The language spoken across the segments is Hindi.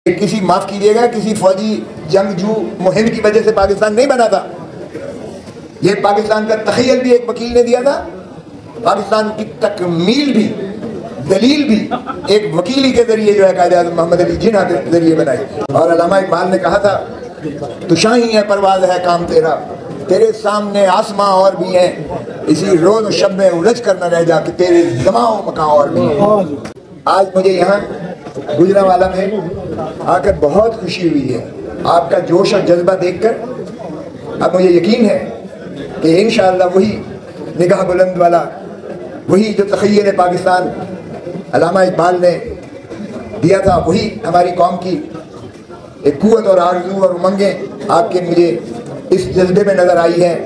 किसी माफ कीजिएगा किसी फौजी जंगजू मुहिम की वजह से पाकिस्तान नहीं बना था। ये पाकिस्तान का तखय्युल भी एक वकील ने दिया था, पाकिस्तान की तकमील भी, दलील भी एक वकील ही के जरिए जो है कायद-ए-आज़म मोहम्मद अली जिन्ना के जरिए बनाई। और अल्लामा इकबाल ने कहा था, तू शाही है परवाज़ है काम तेरा, तेरे सामने आसमां और भी हैं, इसी रोज शब में उलझ कर न रह जा कि तेरे ज़माओ मकां और भी हैं। आज मुझे यहाँ गुजरांवाला में आकर बहुत खुशी हुई है। आपका जोश और जज्बा देखकर अब मुझे यकीन है कि इंशाअल्लाह वही निगाह बुलंद वाला, वही जो तख़य्युल पाकिस्तान अल्लामा इकबाल ने दिया था, वही हमारी कौम की एक क़ुव्वत और आरज़ू और उमंगें आपके मुझे इस जज्बे में नज़र आई है।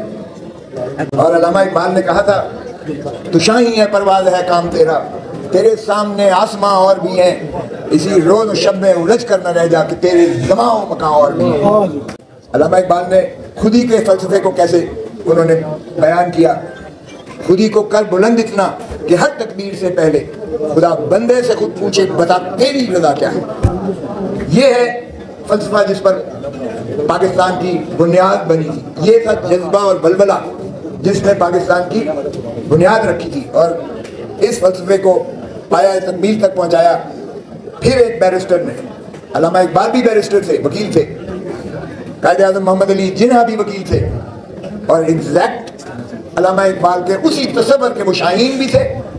और अल्लामा इकबाल ने कहा था, तू शाही है परवाज़ है काम तेरा, तेरे सामने आसमां और भी हैं, इसी रोज शब में उलझ कर न रह जा कि तेरे ज़माओ मकां और भी हैं। अल्लामा इकबाल ने खुद ही के फ़लसफ़े को कैसे उन्होंने बयान किया, खुद ही को कर बुलंद इतना कि हर तकबीर से पहले खुदा बंदे से खुद पूछे, बता तेरी रज़ा क्या है। ये है फ़लसफ़ा जिस पर पाकिस्तान की बुनियाद बनी थी। ये था जज्बा और बलबला जिसने पाकिस्तान की बुनियाद रखी थी और इस फ़लसफ़े को पाया तकमील तक पहुँचाया। फिर एक बैरिस्टर ने, अल्लामा इकबाल भी बैरिस्टर थे, वकील थे, कायद-ए-आज़म मोहम्मद अली जिन्ना भी वकील थे, और एग्जैक्ट अल्लामा इकबाल के उसी तसव्वुर के वो शाहीन भी थे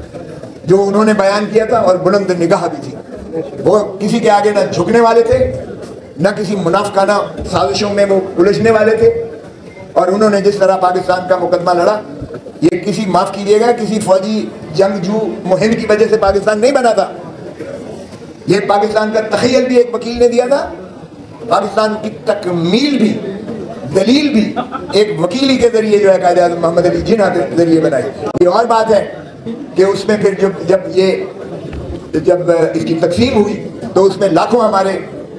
जो उन्होंने बयान किया था, और बुलंद निगाह भी थी। वो किसी के आगे न झुकने वाले थे, न किसी मुनाफिकाना साजिशों में वो उलझने वाले थे। और उन्होंने जिस तरह पाकिस्तान का मुकदमा लड़ा, ये किसी माफ कीजिएगा किसी फौजी जंगजू मुहिम की वजह से पाकिस्तान नहीं बना था। ये पाकिस्तान का तखय्युल भी एक वकील ने दिया था, पाकिस्तान की तकमील भी, दलील भी एक वकील ही के जरिए जो है कायद-ए-आज़म मोहम्मद अली जिन्ना के जरिए बनाई। ये और बात है कि उसमें फिर जब इसकी तकसीम हुई तो उसमें लाखों हमारे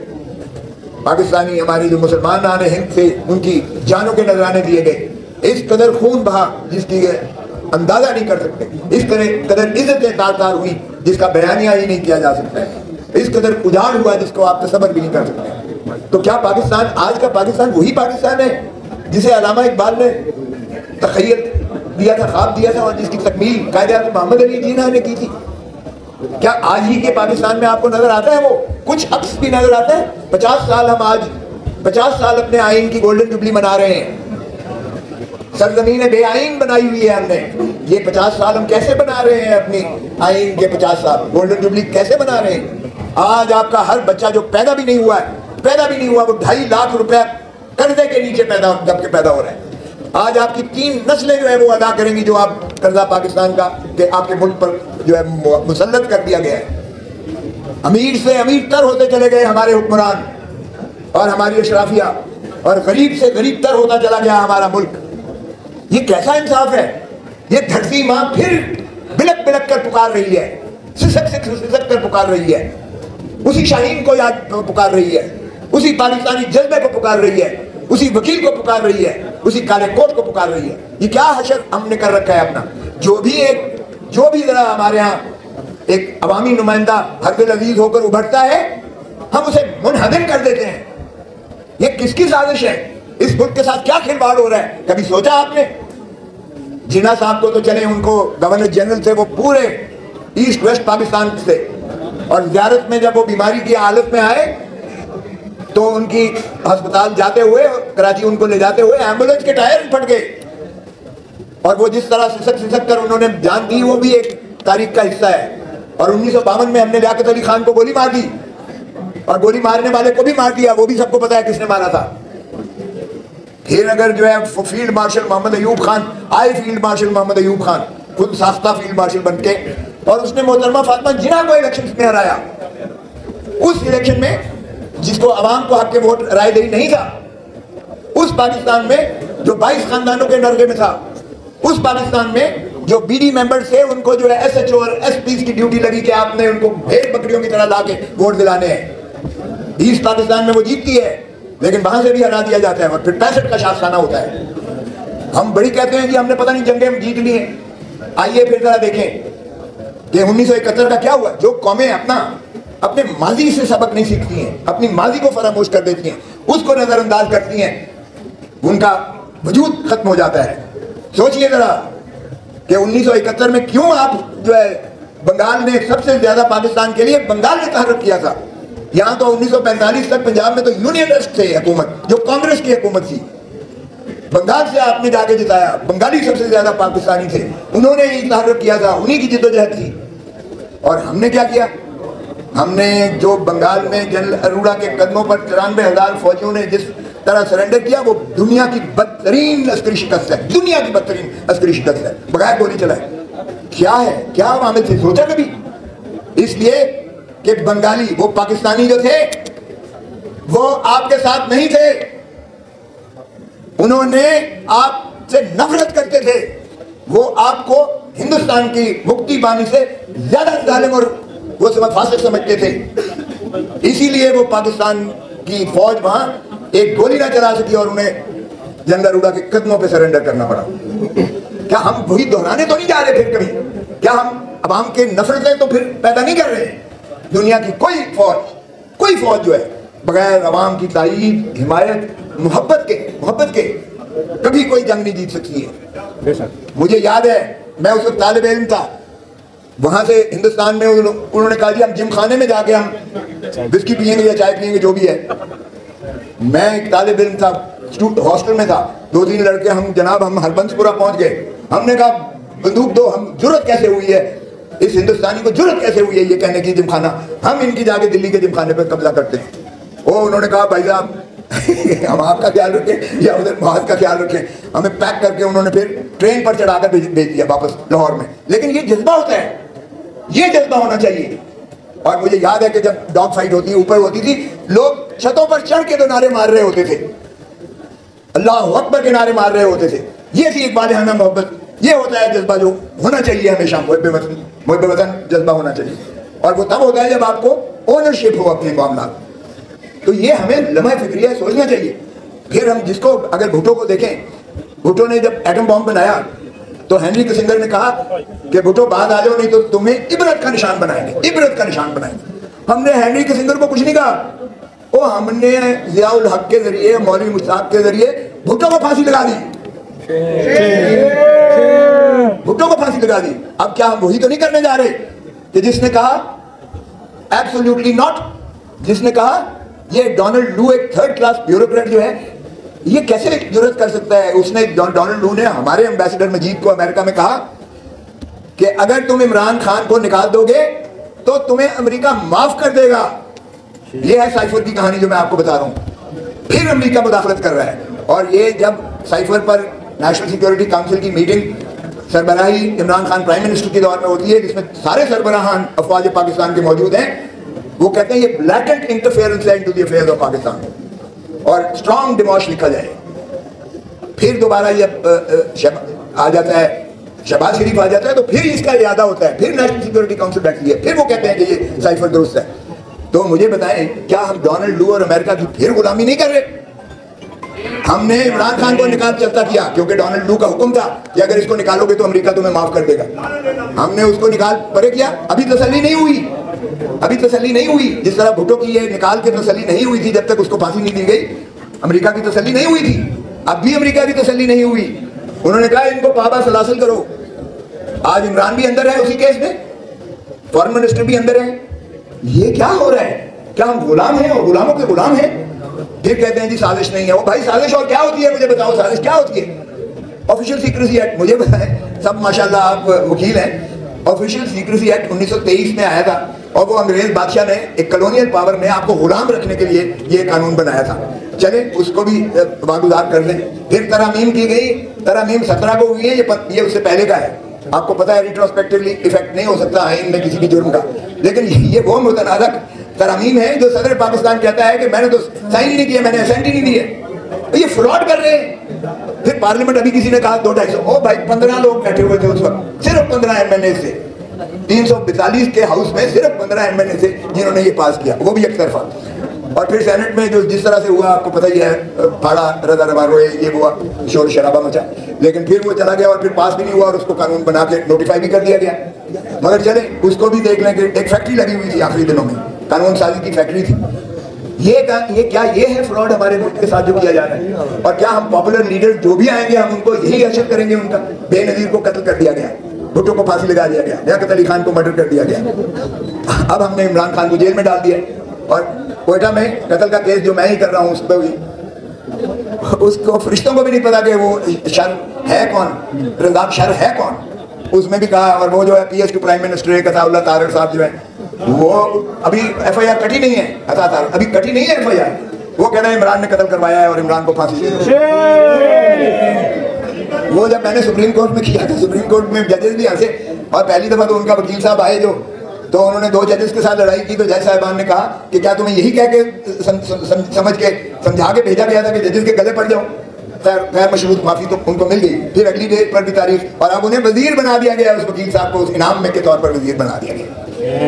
पाकिस्तानी, हमारे जो मुसलमान आने हिंद से, उनकी जानों के नजराने दिए गए। इस कदर खून बहा जिसकी अंदाजा नहीं कर सकते, इस कदर इज्जतें तार-तार हुई जिसका बयानिया ही नहीं किया जा सकता है, इस कदर उजाड़ हुआ जिसको आप तसव्वुर भी नहीं कर सकते। तो क्या पाकिस्तान, आज का पाकिस्तान वही पाकिस्तान है जिसे अल्लामा इकबाल ने तख़य्युल दिया था, ख्वाब दिया था, और जिसकी तकमील कायद-ए-आज़म मोहम्मद अली जिन्ना ने की थी? क्या आज ही के पाकिस्तान में आपको नजर आता है? वो कुछ अक्स भी नजर आता है? 50 साल हम आज 50 साल अपने आइन की गोल्डन जुबली मना रहे हैं, सरजमीन बेआइन बनाई हुई है हमने। ये 50 साल हम कैसे बना रहे हैं अपनी आइन के 50 साल गोल्डन जुबली कैसे बना रहे हैं? आज आपका हर बच्चा जो पैदा भी नहीं हुआ है, वो 2.5 लाख रुपया कर्जे के नीचे पैदा हो रहे हैं। आज आपकी 3 नस्लें जो है वो अदा करेंगी जो आप कर्जा पाकिस्तान का कि आपके मुल्क पर जो है मुसल्लत कर दिया गया है। अमीर से अमीर तर होते चले गए हमारे हुक्मरान और हमारी अशराफिया, और गरीब से गरीब तर होता चला गया हमारा मुल्क। ये कैसा इंसाफ है? ये धरती माँ फिर बिलक बिलक कर पुकार रही है, सिसक कर पुकार रही है, उसी शाहीन को याद पुकार रही है, उसी पाकिस्तानी जज्बे को पुकार रही है, उसी वकील को पुकार रही है, उसी काले कोट को पुकार रही है। ये क्या हशर हमने कर रखा है अपना? जो भी जरा हमारे यहाँ एक अवामी नुमाइंदा हर्दिल अजीज होकर उभरता है, हम उसे मुनहदम कर देते हैं। ये किसकी साजिश है? इस मुल्क के साथ क्या खिलवाड़ हो रहा है? कभी सोचा आपने? जिन्ना साहब को तो चले, उनको गवर्नर जनरल थे वो पूरे ईस्ट वेस्ट पाकिस्तान से, और ज़ियारत में जब वो बीमारी की हालत में आए तो उनकी अस्पताल जाते हुए, कराची उनको ले जाते हुए एम्बुलेंस के टायर फट गए, और वो जिस तरह सिसक कर उन्होंने जान दी, वो भी एक तारीख का हिस्सा है। और 1952 में हमने लियाकत अली खान को गोली मार दी, और गोली मारने वाले को भी मार दिया, वो भी सबको पता है किसने मारा था। फिर अगर जो है फील्ड मार्शल मोहम्मद अयूब खान आए, फील्ड मार्शल मोहम्मद अयूब खान खुद साख्ता फील्ड मार्शल बनके, और उसने मोहतरमा फातिमा जिन्ना को इलेक्शन में हराया। उस इलेक्शन में जिसको अवाम को हक के वोट रायदही नहीं था, उस पाकिस्तान में जो 22 खानदानों के नरगे में था, उस पाकिस्तान में जो बीडी मेंबर्स थे उनको जो है SHO और SP की ड्यूटी लगी कि आपने उनको भेड़ बकरियों की तरह लाके वोट दिलाने हैं। ईस्ट पाकिस्तान में वो जीतती है, लेकिन वहां से भी हरा दिया जाता है, और फिर 65 का शासखाना होता है। हम बड़ी कहते हैं कि हमने पता नहीं जंगें जीत ली हैं। आइए फिर जरा देखें कि 1971 का क्या हुआ। जो कौमें अपना अपने माजी से सबक नहीं सीखती हैं, अपनी माजी को फरामोश कर देती हैं, उसको नजरअंदाज करती हैं, उनका वजूद खत्म हो जाता है। सोचिए जरा कि 1971 में क्यों आप जो है बंगाल ने सबसे ज्यादा पाकिस्तान के लिए बंगाल ने तहर्रुक किया था। यहां तो 1945 तक पंजाब में तो यूनियनिस्ट थे हुकूमत, जो कांग्रेस की हुकूमत थी। बंगाल से आपने जाके जिताया, बंगाली सबसे ज्यादा पाकिस्तानी थे, उन्होंने ही तहर्रुक किया था, उन्हीं की जिद्दोजहद थी। और हमने क्या किया? हमने जो बंगाल में जनरल अरोड़ा के कदमों पर 93,000 फौजियों ने जिस तरह सरेंडर किया, वो दुनिया की बदतरीन अस्करी शिकस्त है, दुनिया की बदतरीन अस्करी शिकस्त है, बगैर गोली चलाए। क्या है, क्या मामले थे, सोचा कभी? इसलिए कि बंगाली, वो पाकिस्तानी जो थे वो आपके साथ नहीं थे, उन्होंने आपसे नफरत करते थे, वो आपको हिंदुस्तान की मुक्ति पाने से ज्यादा जालिम और वो फासिक समझते थे। इसीलिए वो पाकिस्तान की फौज वहां एक गोली ना चला सकी और उन्हें जनरल अरोड़ा के कदमों पे सरेंडर करना पड़ा। क्या हम वही दोहराने तो नहीं जा रहे फिर कभी? क्या हम अवाम के नफरतें तो फिर पैदा नहीं कर रहे? दुनिया की कोई फौज जो है बगैर अवाम की ताईद, हिमायत, मोहब्बत के कभी कोई जंग नहीं जीत सकती है। मुझे याद है, मैं उस वक्त तालिब इल्म था, वहां से हिंदुस्तान में उन्होंने कहा जी हम जिम खाने में जाके हम बिस्की पियेंगे या चाय पियेंगे, जो भी है। मैं एक तालिब इल्म था, हॉस्टल में था, 2-3 लड़के हम हरबंसपुरा पहुंच गए। हमने कहा बंदूक दो, हम जुर्रत कैसे हुई है, इस हिंदुस्तानी को जुर्रत कैसे हुई है ये कहने की जिमखाना, हम इनकी जाके दिल्ली के जिमखाने पर कब्जा करते हैं। उन्होंने कहा भाई साहब हम आपका ख्याल रखें या उधर महाज का ख्याल रखें। हमें पैक करके उन्होंने फिर ट्रेन पर चढ़ाकर भेज दिया वापस लाहौर में। लेकिन ये जज्बा होता है, ये जज्बा होना चाहिए। और मुझे याद है कि जब डॉग फाइट ऊपर होती थी, लोग छतों पर चढ़ के तो नारे मार रहे होते थे, अल्लाह अकबर के नारे मार रहे होते थे। ये थी इकबाल खाना मोहब्बत, ये होता है जज्बा जो होना चाहिए हमेशा, मुहब्बे वतन जज्बा होना चाहिए। और वो तब होता है जब आपको ओनरशिप हो अपने मामला। तो ये हमें लम्हा फिक्रिया सोचना चाहिए। फिर हम जिसको अगर भुट्टो को देखें, भुट्टो ने जब एटम बॉम्ब बनाया तो हेनरी किसिंगर ने कहा कि भुट्टो बाद आ जाओ नहीं तो तुम्हें इबरत का निशान बनाएंगे, इबरत का निशान बनाएंगे। हमने हेनरी किसिंगर को कुछ नहीं कहा, वो हमने जियाउल हक के जरिए, मौलवी मुश्ताक के जरिए भुट्टो को फांसी लगा दी, भुट्टो को फांसी लगा दी। अब क्या हम वही तो नहीं करने जा रहे कि जिसने कहा एब्सोल्युटली नॉट, जिसने कहा ये डोनाल्ड लू एक थर्ड क्लास ब्यूरोक्रेट जो है, ये कैसे जुर्रत कर सकता है। उसने डोनाल्ड लू ने हमारे एम्बेसडर मजीद को अमेरिका में कहा कि अगर तुम इमरान खान को निकाल दोगे तो तुम्हें अमेरिका माफ कर देगा। ये है साइफर की कहानी जो मैं आपको बता रहा हूं। फिर अमेरिका मुदाखलत कर रहा है। और ये जब साइफर पर नेशनल सिक्योरिटी काउंसिल की मीटिंग सरबराही इमरान खान प्राइम मिनिस्टर के दौर में होती है, जिसमें सारे सरबराहान अफवाज पाकिस्तान के मौजूद हैं, वो कहते हैं ये ब्लैटेंट इंटरफेरेंस है into the affairs of Pakistan और स्ट्रॉन्ग डिमोश लिखा जाए। फिर दोबारा ये आ जाता है, शहबाज शरीफ आ जाता है, तो फिर इसका इरादा होता है, फिर नेशनल सिक्योरिटी काउंसिल बैठती है, फिर वो कहते हैं कि ये साइफर दुरुस्त है। तो मुझे बताएं, क्या हम डोनाल्ड लू और अमेरिका की फिर गुलामी नहीं कर रहे? हमने इमरान खान को निकाल चलता किया क्योंकि डोनाल्ड लू का हुक्म था कि अगर इसको निकालोगे तो अमेरिका तुम्हें माफ कर देगा। हमने उसको निकाल परे किया, अभी तसल्ली नहीं हुई, अभी तसल्ली नहीं हुई। जिस तरह भुट्टो की ये निकाल के तसल्ली नहीं हुई थी जब तक उसको फांसी नहीं दी गई, अमेरिका की तसल्ली नहीं हुई थी, अब भी अमेरिका की तसल्ली नहीं हुई। उन्होंने कहा इनको पाबा सलासिल करो। आज इमरान भी अंदर है उसी केस में, फॉरेन मिनिस्टर भी अंदर है। ये क्या हो रहा है? क्या हम गुलाम हैं और गुलामों के गुलाम हैं? फिर कहते हैं जी साजिश नहीं है। वो भाई साजिश और क्या होती है, मुझे बताओ साजिश क्या होती है? ऑफिशियल सीक्रेसी एक्ट, मुझे बताएं, सब माशाल्लाह आप वकील हैं। ऑफिशियल सीक्रेसी एक्ट 1923 में आया था और वो अंग्रेज बादशाह ने एक कॉलोनियल पावर में आपको गुलाम रखने के लिए ये कानून बनाया था। चले उसको भी वागुजार कर लें। फिर तरामीम की गई, तरामीम 17 को हुई है, ये उससे पहले का है। आपको पता है रिट्रोस्पेक्टिवली इफेक्ट नहीं हो सकता आइन में किसी भी जुर्म का, लेकिन ये वो मुतनाज़क तरामीम है जो सदर पाकिस्तान कहता है कि मैंने तो साइन ही नहीं किया, मैंने असेंट ही नहीं दिए। तो ये फ्रॉड कर रहे हैं। फिर पार्लियामेंट अभी किसी ने कहा 2-250, ओ भाई 15 लोग बैठे हुए थे उस वक्त, सिर्फ 15 एमएनए से 342 के हाउस में सिर्फ 15 एमएनए से जिन्होंने ये पास किया, वो भी एक तरफा। और फिर सेनेट में जो जिस तरह से हुआ आपको पता ही है, फाड़ा रदा रवा रोए, ये हुआ, शोर शराबा मचा, लेकिन फिर वो चला गया और फिर पास भी नहीं हुआ और उसको कानून बना के नोटिफाई भी कर दिया गया। मगर चले उसको भी देख लें कि एक फैक्ट्री लगी हुई थी आखिरी दिनों में, कानून साजी की फैक्ट्री थी। ये है फ्रॉड हमारे मुल्क के साथ जो किया जा रहा है। और क्या हम पॉपुलर लीडर जो भी आएंगे हम उनको यही अशर करेंगे? उनका बेनजीर को कत्ल कर दिया गया, भुट्टो को फांसी लगा दिया गया, लियाकत अली खान को मर्डर कर दिया गया, अब हमने इमरान खान को जेल में डाल दिया। और कोयटा में कत्ल का केस जो मैं ही कर रहा हूँ उस पर भी उसको फरिश्तों को भी नहीं पता कि वो शर है कौन, रंदाब शर है कौन, उसमें भी कहा। और वो जो है PS2 प्राइम मिनिस्टर है कताउल्लाह तारड़ साहब जो है वो अभी FIR कटी नहीं है, अभी कटी नहीं है FIR, वो कह रहे हैं इमरान ने कत्ल करवाया है और इमरान को फांसी दी। वो जब मैंने सुप्रीम कोर्ट में किया था, सुप्रीम कोर्ट में जजेस भी हंसे और पहली दफा तो उनका वकील साहब आए जो, तो उन्होंने 2 जजेस के साथ लड़ाई की। तो जज साहिबान ने कहा कि क्या तुम्हें यही कह के समझ के समझा के भेजा गया था कि जजेस के गले पड़ जाओ? खैर मशरूत माफी तो उनको मिल गई। फिर अगली डेट पर भी तारीख, और अब उन्हें वजीर बना दिया गया, उस वकील साहब को उस इनाम में के तौर पर वजीर बना दिया गया।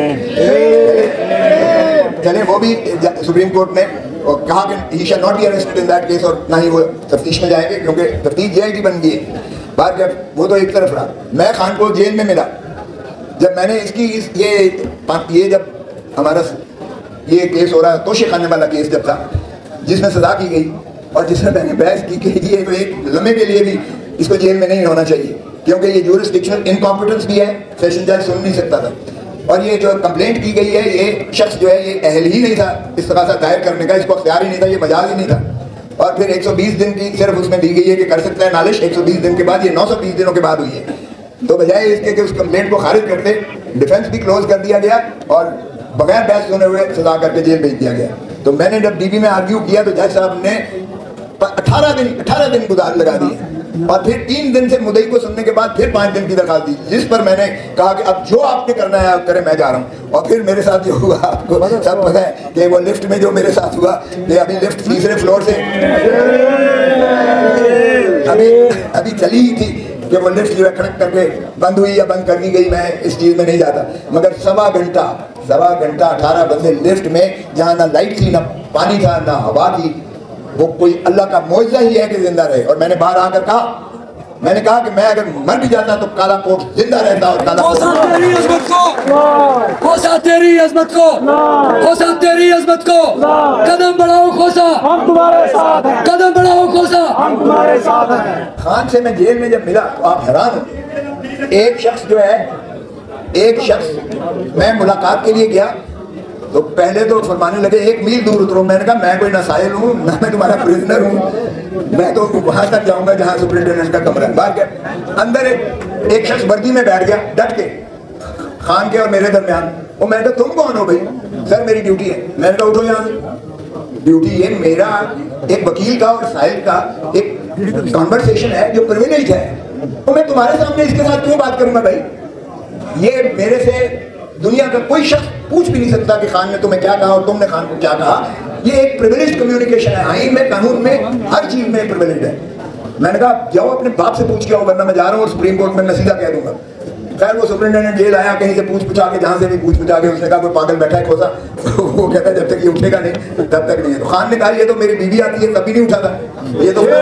चले वो भी सुप्रीम कोर्ट ने कहा कि he shall not be arrested in that case, और ना ही वो तफ्तीश में जाएंगे क्योंकि तफ्तीश JIT बन गई है। बात जब वो तो एक तरफ रहा, मैं खान को जेल में मिला जब मैंने इसकी ये जब हमारा ये केस हो रहा है, तोशे खाने वाला केस जब था जिसमें सजा की गई और जिसमें मैंने बहस की कि ये तो एक लम्हे के लिए भी इसको जेल में नहीं होना चाहिए क्योंकि ये ज्यूरिसडिक्शनल इनकॉम्पिटेंस भी है, सेशन जज सुन नहीं सकता था। और ये जो कंप्लेंट की गई है, ये शख्स जो है ये अहल ही नहीं था इस्तग़ासा दायर करने का, इसको अख्तियार ही नहीं था, ये मजाज ही नहीं था। और फिर 120 दिन की सिर्फ उसमें दी गई है कि कर सकता है नालिश 120 दिन के बाद, ये 920 दिनों के बाद हुई है। तो बजाय इसके कि उस कंप्लेंट को खारिज करते, डिफेंस भी क्लोज कर दिया गया और बगैर बहस सुने हुए सजा करके जेल भेज दिया गया। तो मैंने जब DB में आर्ग्यू किया तो जज साहब ने 18 दिन गुजार लगा दिए और फिर 3 दिन से मुद्दई को सुनने के बाद फिर 5 दिन की दरखास्त दी, जिस पर मैंने कहा कि अब जो आपने करना है आप करें, मैं जा रहा हूँ। और फिर मेरे साथ जो हुआ आपको सब पता है कि वो लिफ्ट में जो मेरे साथ हुआ, कि अभी लिफ्ट तीसरे फ्लोर से अभी चली ही थी कि वो लिफ्ट जो है खड़क करके बंद हुई या बंद कर दी गई, मैं इस चीज़ में नहीं जाता। मगर सवा घंटा 18 बंदे लिफ्ट में, जहाँ ना लाइट थी, ना पानी था, ना हवा थी, वो कोई अल्लाह का मौजज़ा ही है कि जिंदा रहे। और मैंने बाहर आकर कहा, मैंने कहा कि मैं अगर मर भी जाता तो काला कोट जिंदा रहता। और काला तेरी अज़मत को, खोसा तेरी अज़मत को, खोसा तेरी अज़मत को, कदम बढ़ाओ खोसा, हम तुम्हारे साथ हैं, कदम बढ़ाओ खोसा, हम तुम्हारे साथ हैं। खान से मैं जेल में जब मिला तो आप हैरान हो। एक शख्स जो है, मैं मुलाकात के लिए गया तो पहले तो फरमाने लगे 1 मील दूर उतरो। मैंने कहा मैं कोई नासाइल हूँ ना, मैं तुम्हारा प्रिजनर हूँ, मैं तो वहां तक जाऊंगा जहां सुपरिटेंडेंट का कमरा है। बाहर गया, अंदर एक शख्स वर्दी में बैठ गया डट के खान के और मेरे दरमियान। और मैंने कहा तुम कौन हो भाई? सर मेरी ड्यूटी है। मैंने कहा उठो यहाँ से। ड्यूटी ये मेरा एक वकील का और साहिल का एक कॉन्वर्सेशन है जो प्रिविलेज है, तो मैं तुम्हारे सामने इसके साथ क्यों बात करूंगा भाई? ये मेरे से दुनिया का कोई शख्स पूछ भी नहीं सकता कि खान ने तुम्हें क्या कहा और तुमने खान को क्या कहा। ये एक प्रिविलेज कम्युनिकेशन है, आईन में, कानून में, हर चीज में प्रिविलेज है। मैंने कहा जाओ अपने बाप से पूछ के आओ, वरना मैं जा रहा हूँ और सुप्रीम कोर्ट में मैं सीधा कह दूंगा। खैर वो सुपरिटेंडेंट जेल आया, कहीं से पूछ पूछा के, जहाँ से भी पूछ पूछा के, उसने कहा कोई पागल बैठा है खोसा वो कहता है जब तक ये उठेगा नहीं तब तक नहीं है। तो खान ने कहा ये तो मेरी बीवी आती है तभी नहीं उठा था, ये तो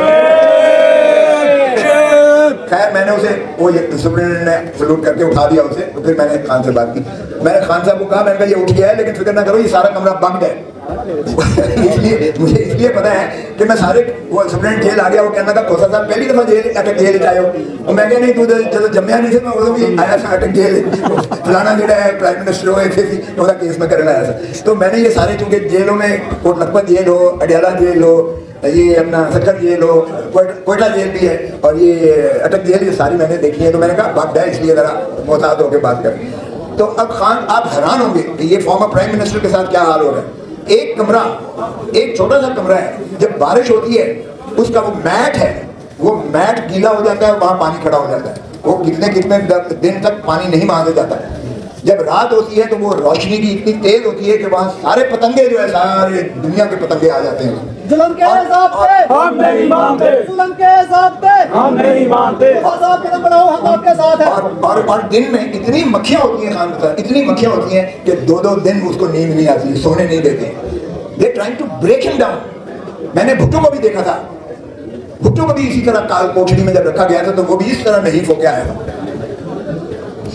खैर मैंने उसे वो सुपरिटेंडेंट ने सलूट करके उठा दिया उसे। तो फिर मैंने खान से बात की, मैंने खान साहब को कहा, मैंने कहा ये उठ गया है लेकिन फिक्र ना करो, ये सारा कमरा बंद है। इसलिए मुझे इसलिए पता है कि मैं सारे, वो सुपरिटेंडेंट जेल आ गया, वो कहना था खोसा साहब पहली दफा जेल आए हो। और मैं क्या नहीं, तू जब जम्मिया नहीं थे मैं वो भी आया था अटक जेल, फलाना जो है प्राइम मिनिस्टर हो ऐसे केस में करने आया था। तो मैंने ये सारे, चूंकि जेलों में कोट लखपत जेल हो, अडयाला जेल हो, ये अपना सक्कर जेल हो, कोयटा जेल भी है और ये अटक जेल, ये सारी मैंने देखी है। तो मैंने कहा बात है इसलिए जरा मोहतात होकर बात करें। तो अब खान आप हैरान होंगे कि ये फॉर्मर प्राइम मिनिस्टर के साथ क्या हाल हो रहा है। एक कमरा, एक छोटा सा कमरा है, जब बारिश होती है उसका वो मैट है, वो मैट गीला हो जाता है और वहाँ पानी खड़ा हो जाता है। वो कितने दिन तक पानी नहीं वहाँ से जाता है। जब रात होती है तो वो रोशनी की इतनी तेज होती है कि वहाँ सारे पतंगे जो है, सारे दुनिया के पतंगे आ जाते हैं। जुल्म के हिसाब से हम नहीं मानते, जुल्म के हिसाब से हम नहीं मानते, आप कदम बढ़ाओ, हम आपके साथ हैं। और दिन में इतनी मक्खियाँ होती हैं खान साहब, इतनी मक्खियाँ होती हैं कि 2-2 दिन उसको नींद नहीं आती, सोने नहीं देते। They trying to break him down. मैंने भुट्टो को भी देखा था, भुट्टो को भी इसी तरह काल कोठरी में जब रखा गया था तो वो भी इस तरह नहीं फोके आया था।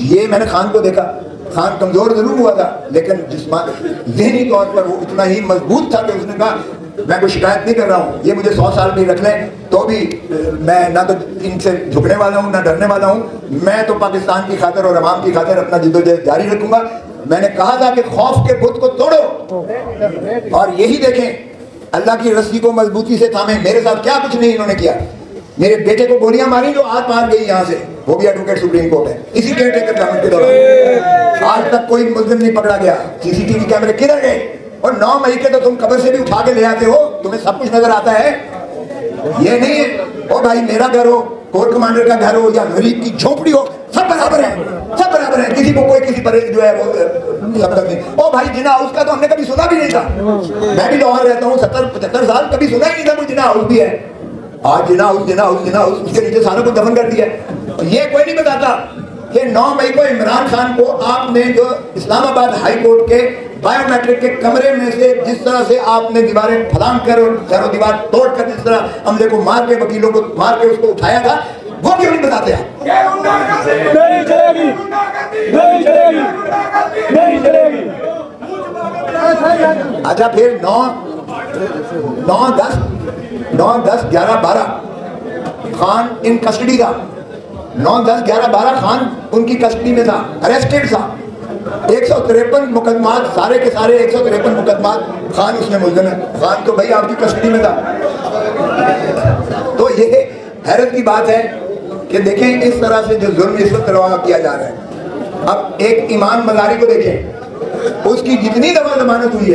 ये मैंने खान को देखा, खान कमजोर जरूर हुआ था लेकिन ज़हनी तौर पर वो इतना ही मजबूत था कि उसने कहा मैं कोई शिकायत नहीं कर रहा हूँ, ये मुझे 100 साल भी रख लें तो भी मैं ना तो इनसे झुकने वाला हूँ ना डरने वाला हूँ, मैं तो पाकिस्तान की खातिर और अवाम की खातिर अपना जिद्दोजहद जारी रखूंगा। मैंने कहा था कि खौफ के बुत को तोड़ो और यही देखें अल्लाह की रस्सी को मजबूती से थामे। मेरे साथ क्या कुछ नहीं इन्होंने किया, मेरे बेटे को गोलियां मारी जो आज मार गई यहाँ से, वो भी एडवोकेट सुप्रीम कोर्ट है, इसी केयरटेकर गवर्नमेंट के दौरान। आज तक कोई मुल्जिम नहीं पकड़ा गया। सीसीटीवी कैमरे किधर गए? और 9 मई के तो तुम कब्र से भी उठा के ले आते हो, तुम्हें सब कुछ नजर आता है। ये नहीं है ओ भाई मेरा घर हो, कोर कमांडर का घर हो या गरीब की झोपड़ी हो, सब बराबर है, सब बराबर है। किसी को कोई किसी पर जो है वो सब तक नहीं। ओ भाई जिना हाउस का तो हमने कभी सुना भी नहीं था। मैं भी लाहौर रहता हूँ 70-75 साल, कभी सुना ही नहीं था कोई जिना हाउस भी है। आज जिना हाउस उसके नीचे सारा कुछ दफन कर दिया। ये कोई नहीं बताता कि 9 मई को इमरान खान को आपने जो इस्लामाबाद हाई कोर्ट के बायोमेट्रिक के कमरे में से जिस तरह से आपने दीवारें फलांग कर और चारों दीवार तोड़ कर जिस तरह हमले को मार के वकीलों को मार के उसको उठाया था, वो क्यों नहीं बताते आप? नहीं चलेगी, नहीं चलेगी, नहीं चलेगी। अच्छा फिर 9, 10, 11, 12 खान इन कस्टडी था। 9, 10, 11, 12 खान उनकी कस्टडी में था, अरेस्टेड था। 153 मुकदमात, सारे के सारे 153 मुकदमात खान उसमें मुल्ज़िम है। खान तो भाई आपकी कस्टडी में था। तो ये हैरत की बात है कि देखें इस तरह से जो जुल्म इस वक्त रवा किया जा रहा है। अब एक ईमान मज़ारी को देखें, उसकी जितनी दफा जमानत हुई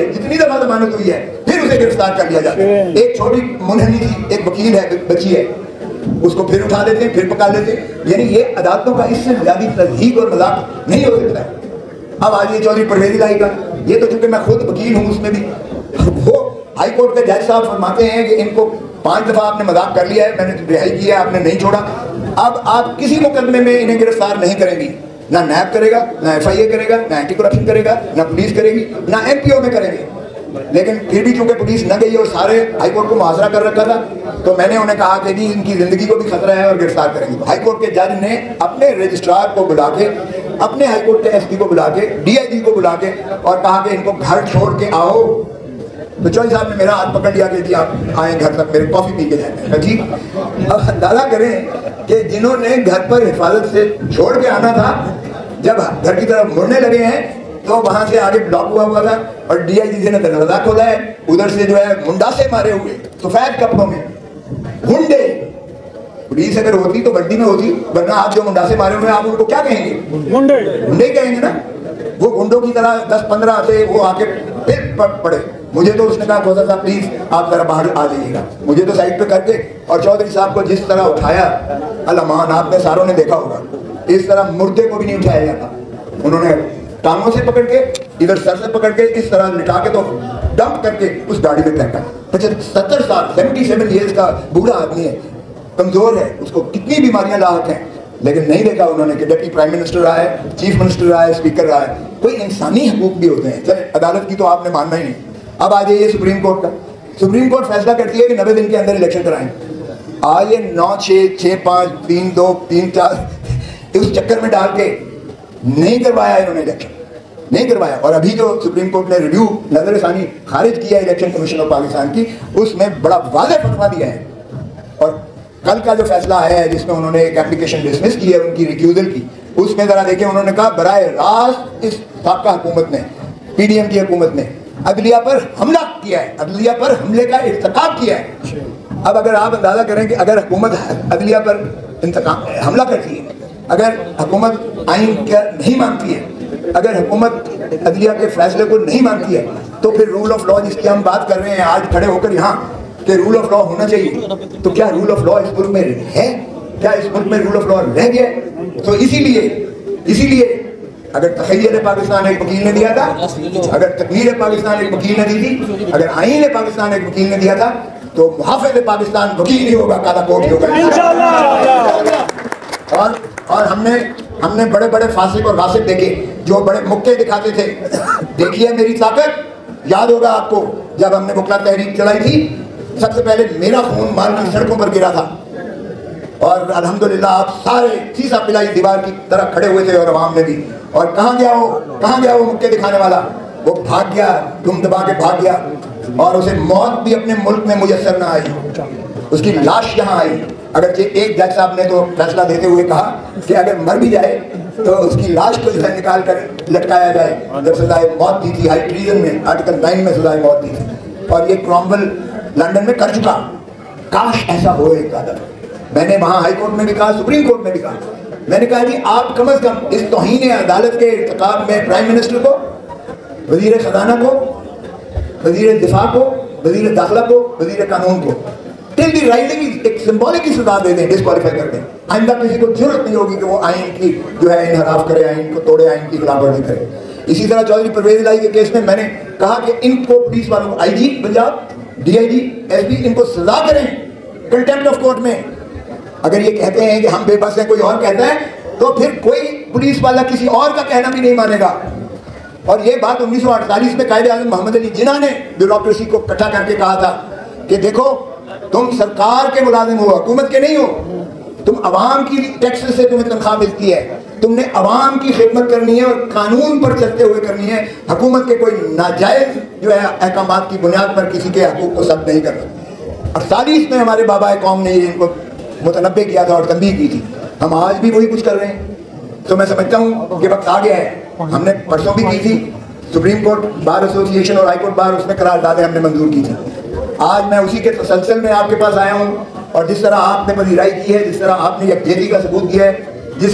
है फिर उसे गिरफ्तार कर लिया जाता है। एक छोटी मुनहनी थी, एक वकील है, बची है, उसको फिर उठा देते हैं, फिर पका लेते हैं। यानी ये अदालतों का इससे ज्यादा तज़हीक और मजाक नहीं हो सकता है। अब आज ये चौधरी परवेज इलाही का, ये तो चूंकि मैं खुद वकील हूँ उसमें भी, वो हाई कोर्ट के जज साहब फरमाते हैं कि इनको 5 दफा आपने मजाक कर लिया है, मैंने रिहाई किया, आपने नहीं छोड़ा, अब आप किसी मुकदमे में इन्हें गिरफ्तार नहीं करेंगी। ना नैब करेगा, ना FIA करेगा, ना एंटी करप्शन करेगा, ना पुलिस करेगी, ना MPO में करेंगे। लेकिन फिर भी चूंकि पुलिस न गई और सारे हाई कोर्ट को मुहासरा कर रखा था, तो मैंने उन्हें कहा कि जी इनकी जिंदगी को भी खतरा है और गिरफ्तार करेंगे। हाई कोर्ट के जज ने अपने रजिस्ट्रार को बुला के, अपने हाई कोर्ट के SP को बुला के, DIG को बुला के और कहा कि इनको घर छोड़ के आओ। तो चौधरी साहब ने मेरा हाथ पकड़ लिया कि जी आप आए घर तक, मेरे कॉफी पी के जाए। जी अब अंदाजा करें कि जिन्होंने घर पर हिफाजत से छोड़ के आना था, जब घर की तरफ मुड़ने लगे हैं तो वहां से आगे ब्लॉक हुआ था और DIG ने दरवाजा खोला है, उधर से जो है मुंडासे मारे हुए सफेद कपड़ों में गुंडे। पुलिस अगर होती तो वर्दी में होती, वरना आप जो मुंडासे मारे हुए आप उनको क्या कहेंगे? गुंडे कहेंगे ना। वो गुंडों की तरह 10-15 से वो आके फिर पड़े। मुझे तो उसने कहा खोसा साहब प्लीज आप जरा बाहर आ जाइएगा, मुझे तो साइड पे करके, और चौधरी साहब को जिस तरह उठाया अलमान, आपने सारों ने देखा होगा, इस तरह मुर्दे को भी नहीं उठाया जाता। उन्होंने टांगों से पकड़ के, इधर सर से पकड़ के, इस तरह लिटा के तो डंप करके उस गाड़ी में फेंका। 70 साल 77 ईयर्स का बूढ़ा आदमी है, कमजोर है, उसको कितनी बीमारियां लाहक हैं, लेकिन नहीं देखा उन्होंने कि डिप्टी प्राइम मिनिस्टर रहा है, चीफ मिनिस्टर रहा है, स्पीकर रहा है। कोई इंसानी हकूक भी होते हैं। चले अदालत की तो आपने मानना ही नहीं। अब आ जाइए सुप्रीम कोर्ट का। सुप्रीम कोर्ट फैसला करती है कि 90 दिन के अंदर इलेक्शन कराएं। आज ये 9, 6, 6, 5, 3, 2, 3, 4 उस चक्कर में डाल के नहीं करवाया इन्होंने इलेक्शन, नहीं करवाया। और अभी जो सुप्रीम कोर्ट ने रिव्यू नजरसानी खारिज किया इलेक्शन कमीशन ऑफ पाकिस्तान की, उसमें बड़ा वाज़ेह फतवा दिया है। और कल का जो फैसला आया है जिसमें उन्होंने एक एप्लीकेशन डिसमिस की है उनकी रिक्यूजल की, उसमें जरा देखें, उन्होंने कहा बराए रास्त इस साबका हुकूमत ने, PDM की हुकूमत ने अदलिया पर हमला किया है, अदलिया पर हमले का इर्तिकाब किया है। अब अगर आप अंदाजा करें कि अगर हुकूमत अदलिया पर हमला करती है, अगर हुकूमत आइन का नहीं मानती है, अगर हुकूमत अदलिया के फैसले को नहीं मानती है, तो फिर रूल ऑफ लॉ जिसकी हम बात कर रहे हैं आज खड़े होकर यहाँ कि रूल ऑफ लॉ होना चाहिए, तो क्या रूल ऑफ लॉ इस मुल्क में है? क्या इस मुल्क में रूल ऑफ लॉ रह गया? तो इसीलिए अगर तखय्युर पाकिस्तान एक वकील ने दिया था, अगर तकमीर पाकिस्तान एक वकील ने दी थी, अगर आईन पाकिस्तान एक वकील ने दिया था, तो मुहाफ़िज़ पाकिस्तान वकील ही होगा, काला कोट ही होगा इंशाअल्लाह। और हमने बड़े बड़े फासिक और गासिब देखे जो बड़े मुक्के दिखाते थे। देखिए मेरी ताकत, याद होगा आपको जब हमने बुकला तहरीक चलाई थी, सबसे पहले मेरा खून माल की सड़कों पर गिरा था। और अल्हम्दुलिल्लाह आप सारे सीसा पिलाई दीवार की तरह खड़े हुए थे और अवाम में भी। और कहाँ गया वो मुक्के दिखाने वाला? वो भाग गया, धुम दबा के भाग गया, और उसे मौत भी अपने मुल्क में मुयस्सर ना आई, उसकी लाश यहाँ आई। अगर एक जज साहब ने तो फैसला देते हुए कहा कि अगर मर भी जाए तो उसकी लाश को जो है निकाल कर लटकाया जाए। जब सजाए मौत दी थी हाई ट्रीजन में, आर्टिकल 9 में सजाए मौत दी थी, और ये क्रॉमवेल लंदन में कर चुका। काश ऐसा हो एक आदम। मैंने वहाँ हाई कोर्ट में भी कहा, सुप्रीम कोर्ट में भी कहा, मैंने कहा जी आप कम अज कम इस तौहीन अदालत के इर्तिकाब में प्राइम मिनिस्टर को, वजीर खजाना को, वजीर दिफा को, वजीर दाखिला को, वजीर कानून को टिल दी राइजिंग एक सिंबॉलिक की सजा दे दें, डिस्क्वालीफाई कर दें। आइंदा किसी को जरूरत नहीं होगी कि वो आइन की जो है इनहराफ करे, आइन को तोड़े, आइन की खिलाफवर्जी करे। इसी तरह चौधरी परवेज इलाही के केस में मैंने कहा कि इनको पुलिस वालों को, IG पंजाब, DIG, SP, इनको सजा करें कंटेम्प्ट ऑफ कोर्ट में। अगर ये कहते हैं कि हम बेबस हैं, कोई और कहता है, तो फिर कोई पुलिस वाला किसी और का कहना भी नहीं मानेगा। और ये बात 1948 में कायदे आज़म मोहम्मद अली जिन्ना ने ब्यूरोक्रेसी को इकट्ठा करके कहा था कि देखो तुम सरकार के मुलाजिम हो, हुकूमत के नहीं हो, तुम अवाम की टैक्स से तुम्हें तनख्वाह मिलती है, तुमने अवाम की खिदमत करनी है और कानून पर चलते हुए करनी है। हुकूमत के कोई नाजायज जो है अहकामात की बुनियाद पर किसी के हकूक को सख्त नहीं करना। 48 में हमारे बाबा कौम ने इनको मुतनब्बे किया था और तंबीह की थी। हम आज भी वही कुछ कर रहे हैं। तो मैं समझता हूँ कि वक्त आ गया है। हमने परसों भी की थी, सुप्रीम कोर्ट बार एसोसिएशन और हाई कोर्ट बार, उसमें करारदादें हमने मंजूर की थी। आज मैं उसी के तसलसल में आपके पास आया हूँ, और जिस तरह आपने पजीराई की है, जिस तरह आपने यकजहती का सबूत दिया है, जिस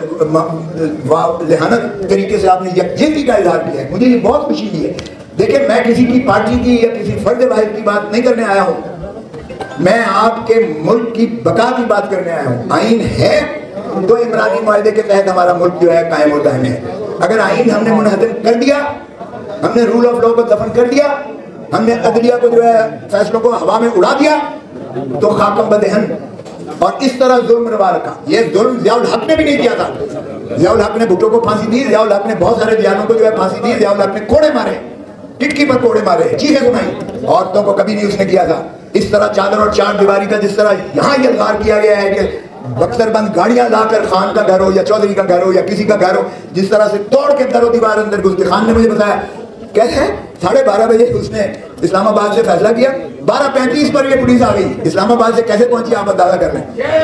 लिहानत तरीके से आपने यकजहती का इजहार किया है, मुझे ये बहुत खुशी हुई है। देखिए मैं किसी की पार्टी की या किसी फर्द वाहिद की बात नहीं करने आया हूँ, मैं आपके मुल्क की बका की बात करने आया हूँ। आइन है तो इमरानी मुआहदे के तहत हमारा मुल्क जो है कायम और दायम है। अगर आइन हमने मुनहदम कर दिया, हमने रूल ऑफ लॉ को दफन कर दिया, हमने अदलिया को जो है फैसलों को हवा में उड़ा दिया, तो खाकम बदहन। और इस तरह जुल्म रवा रखा। ये जुल्म ज़ियाउल हक ने भी नहीं किया था। ज़ियाउल हक ने भुट्टो को फांसी दी, ज़ियाउल हक ने बहुत सारे जियालों को जो है फांसी दी, ज़ियाउल हक ने कोड़े मारे, टिटकी पर कोड़े मारे, चीखें सुनाई। औरतों को कभी नहीं उसने किया था। इस तरह चादर और चार दीवारी का जिस तरह यहाँ यलगार किया गया है कि बख्तरबंद गाड़ियां लाकर खान का घर हो या चौधरी का घर हो या किसी का घर हो, जिस तरह से तोड़ के दरो दीवार अंदर घुस के, खान ने मुझे बताया कहते हैं 12:30 बजे उसने इस्लामाबाद से फैसला किया, 12:35 पर ये पुलिस आ गई। इस्लामाबाद से कैसे पहुंची आप अंदाजा कर लें।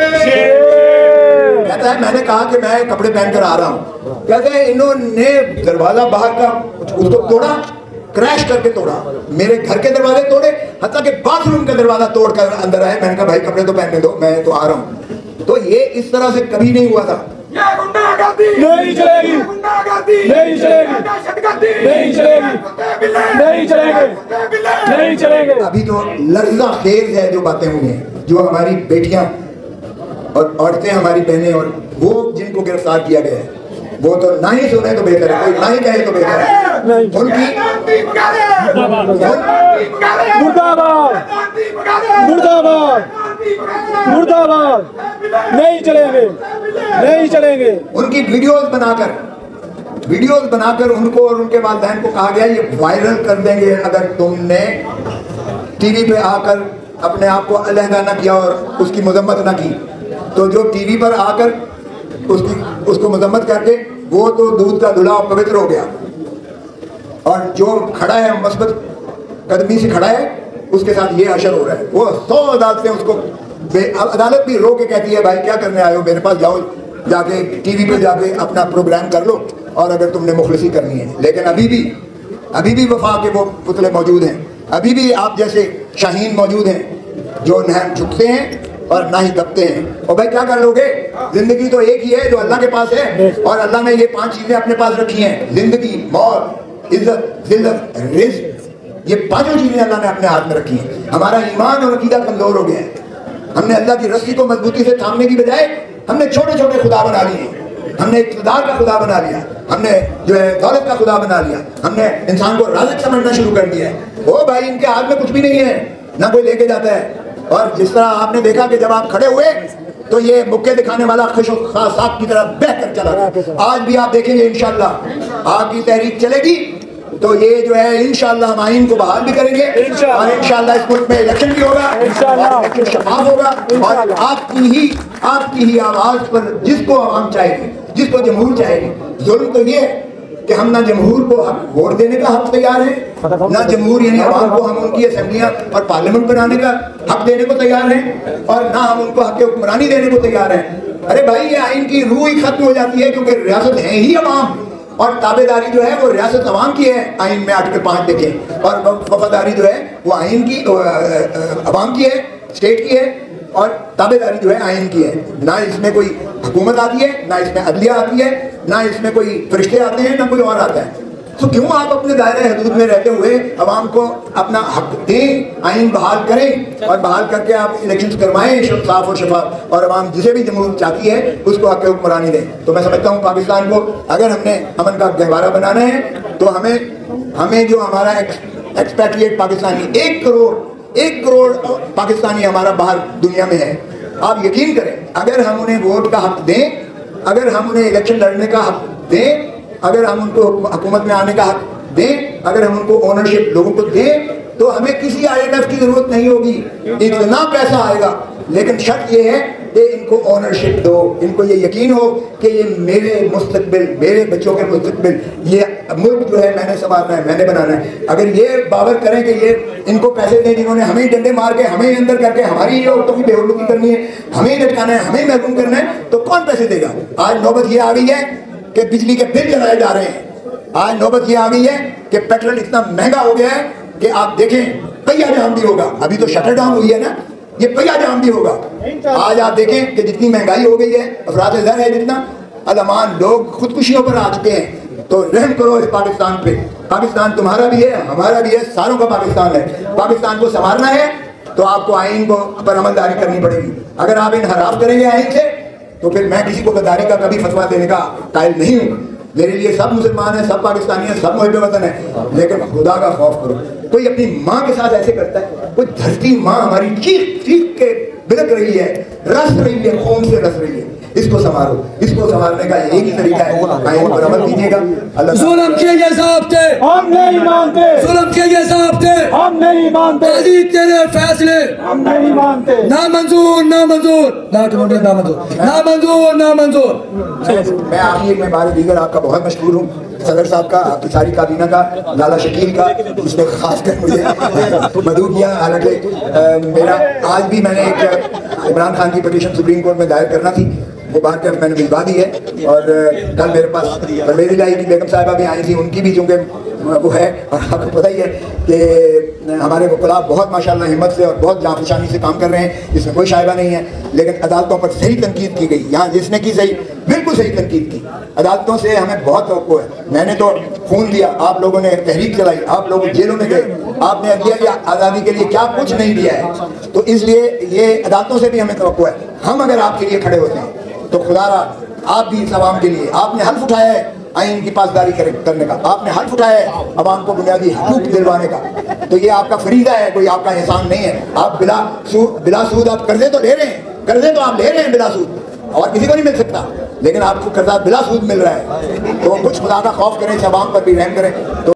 कहता है मैंने कहा कि मैं कपड़े पहनकर आ रहा हूँ। कहते हैं इन्होंने दरवाजा बाहर का उसको तोड़ा, क्रैश करके तोड़ा, मेरे घर के दरवाजे तोड़े, हत्ता कि बाथरूम का दरवाजा तोड़कर अंदर आए। मैंने कहा भाई कपड़े तो पहनने दो, मैं तो आ रहा हूँ। तो ये इस तरह से कभी नहीं हुआ था। नहीं चलेगी, नहीं चलेगी, नहीं चलेगी, नहीं चलेंगे, नहीं चलेंगे। अभी तो लर्जा खेज है जो बातें हुई हैं, जो हमारी बेटियां और औरतें, हमारी बहनें और वो जिनको गिरफ्तार किया गया है, वो तो ना ही सुने तो बेहतर है, कोई ना ही कहे तो बेहतर है। उनकी मुर्दाबाद, मुर्दाबाद, मुर्दाबाद, नहीं चलेंगे, नहीं चलेंगे। उनकी वीडियोस बनाकर उनको और उनके वालिदैन को कहा गया ये वायरल कर देंगे अगर तुमने टीवी पे आकर अपने आप को अलहदा न किया और उसकी मजम्मत न की। तो जो टीवी पर आकर उसको मजम्मत करके वो तो दूध का धुला पवित्र हो गया, और जो खड़ा है मस्बत कदमी से खड़ा है उसके साथ ये अशर हो रहा है। वो 100 अदालतें उसको, अदालत भी रो के कहती है भाई क्या करने आए हो, मेरे पास जाओ, जाके टीवी पे जाके अपना प्रोग्राम कर लो, और अगर तुमने मुखलिसी करनी है। लेकिन अभी भी वफा के वो पुतले मौजूद हैं, अभी भी आप जैसे शाहीन मौजूद हैं जो न झुकते हैं और ना ही दबते हैं। और भाई क्या कर लोगे, जिंदगी तो एक ही है जो अल्लाह के पास है, और अल्लाह ने ये 5 चीजें अपने पास रखी हैं, जिंदगी, मौत, इज्जत, जिल्लत, रिज़्क़। ये 5 चीजें अल्लाह ने अपने हाथ में रखी हैं। हमारा ईमान और अकीदा कमजोर हो गया है। हमने अल्लाह की रस्सी को मजबूती से थामने की बजाय हमने छोटे छोटे खुदा बना लिए, हमने इक़्तिदार का खुदा बना लिया, हमने जो है दौलत का खुदा बना लिया, हमने इंसान को राज़िक़ समझना शुरू कर दिया है। ओ भाई इनके हाथ में कुछ भी नहीं है, ना कोई लेके जाता है। और जिस तरह आपने देखा कि जब आप खड़े हुए तो ये मुक्के दिखाने वाला खुशो-साक की तरह बह कर चला गया। आज भी आप देखेंगे इंशाअल्लाह आपकी तहरीक चलेगी तो ये जो है इंशाअल्लाह हम आइन को बहाल भी करेंगे और इंशाअल्लाह इस मुल्क में इलेक्शन भी होगा, इलेक्शन शफाफ होगा और आपकी ही आवाज पर जिसको आवाम चाहेगी, जिसको जमहूर चाहेगी। जुल्म तो ये कि हम ना जमहूर को वोट देने का हक तैयार है, ना जमहूर यानी आवाम को हम उनकी असेंबलियां और पार्लियामेंट बनाने का हक देने को तैयार हैं और ना हम उनको हक हुक्मरानी देने को तैयार हैं। अरे भाई ये आइन की रूह ही खत्म हो जाती है क्योंकि रियासत है ही अवाम और ताबेदारी जो है वो रियासत अवाम की है। आइन में आर्टिकल 5 देखें और वफादारी जो है वो आइन की अवाम की है, स्टेट की है और ताबेदारी जो है आइन की है। ना इसमें कोई हुकूमत आती है, ना इसमें अदलिया आती है, ना इसमें कोई फरिश्ते आते हैं, ना कोई और आता है। तो क्यों आप अपने दायरे हदूद में रहते हुए अवाम को अपना हक दें, आइन बहाल करें और बहाल करके आप इलेक्शन करवाएं साफ और शफाफ और अवाम जिसे भी जमहूर चाहती है उसको हक हुक्मरानी दें। तो मैं समझता हूँ पाकिस्तान को अगर हमने अमन का गहवारा बनाना है तो हमें जो हमारा एक्सपैट्रिएट पाकिस्तानी 1 करोड़ पाकिस्तानी हमारा बाहर दुनिया में है। आप यकीन करें अगर हम उन्हें वोट का हक दें, अगर हम उन्हें इलेक्शन लड़ने का हक दें, अगर हम उनको हुकूमत में आने का हक दें, अगर हम उनको ओनरशिप लोगों को दें तो हमें किसी IMF की जरूरत नहीं होगी, इतना पैसा आएगा। लेकिन शर्त ये है कि इनको ओनरशिप दो, इनको ये यकीन हो कि ये मेरे मुस्तकबिल, मेरे बच्चों के मुस्तकबिल, ये मुल्क जो है मैंने संभालना है, मैंने बनाना है। अगर ये बावर करें कि ये इनको पैसे दें जिन्होंने हमें ही डंडे मार के, हमें ही अंदर करके, हमारी ही औरतों की बेहुलूकी करनी है, हमें ही लटकाना है, हमें ही महरूम करना है, तो कौन पैसे देगा। आज नौबत ये आ गई है कि बिजली के बिल जलाए जा रहे हैं। आज नौबत ये आ गई है कि पेट्रोल इतना महंगा हो गया है कि आप देखें पहिया जाम भी होगा। अभी तो शटर डाउन हुई है ना, ये पहिया जाम भी होगा। आज आप देखें कि जितनी महंगाई हो गई है, अफराद ज़र है जितना, अलमान लोग खुदकुशियों पर आ चुके हैं। तो रहम करो इस पाकिस्तान पे। पाकिस्तान तुम्हारा भी है, हमारा भी है, सारों का पाकिस्तान है। पाकिस्तान को संभालना है तो आपको आइन को पर अमलदारी करनी पड़ेगी। अगर आप इनहराफ करेंगे आइन से तो फिर मैं किसी को गद्दारी का कभी फतवा देने का कायल नहीं हूँ। मेरे लिए सब मुसलमान हैं, सब पाकिस्तानी हैं, सब मुहिब वतन है, लेकिन खुदा का खौफ करो। कोई अपनी माँ के साथ ऐसे करता है, कोई धरती माँ हमारी चीख चीख के बिलक रही है, रस रही है, खून से रस रही है। इसको संभालो, इसको संभालने का एक ही तरीका है, आइन पर अमल कीजिएगा। अल्लाह जुल्म किए गए साहब थे, हम नहीं मानते, जुल्म किए गए साहब थे, हम नहीं मानते, काजी तेरे फैसले हम नहीं मानते, ना मंजूर, ना मंजूर, ना मंजूर, ना मंजूर, ना मंजूर, ना मंजूर। मैं आखिर में बारे दीगर आपका बहुत मशहूर हूँ, सदर साहब का, आपकी सारी काबीना का, लाला शकील का, उसने खासकर मुझे मदऊ किया। हालांकि मेरा आज भी मैंने एक इमरान खान की पटिशन सुप्रीम कोर्ट में दायर करना थी, वो बात कर मैंने भिजवा दी है। और कल मेरे पास परवेज़ इलाही की बेगम साहिबा भी आई थी, उनकी भी चूँकि वो है और आपको पता ही है कि हमारे वकला बहुत माशाल्लाह हिम्मत से और बहुत जाफशानी से काम कर रहे हैं, इसमें कोई शायबा नहीं है। लेकिन अदालतों पर सही तनकीद की गई, यहाँ जिसने की सही बिल्कुल सही तनकीद की। अदालतों से हमें बहुत तवक्को है। मैंने तो खून दिया, आप लोगों ने तहरीक चलाई, आप लोग जेलों में गए, आपने अदलिया की आज़ादी के लिए क्या कुछ नहीं दिया है। तो इसलिए ये अदालतों से भी हमें तवक्को है। हम अगर आपके लिए खड़े होते हैं तो खुदारा आप भी इस आवाम के लिए आपने हल्फ उठाया है आइन की पासदारी करने का, आपने हल्फ उठाया है अवाम को बुनियादी हकूक दिलवाने का। तो ये आपका फरीदा है, कोई आपका एहसान नहीं है। आप बिला सूद आप कर्जे तो ले रहे हैं, कर्जे तो आप ले रहे हैं बिला सूद, और किसी को नहीं मिल सकता, लेकिन आपको कर्जा बिला सूद मिल रहा है। तो कुछ खुदा का खौफ करें, इस अवाम पर भी रहम करें। तो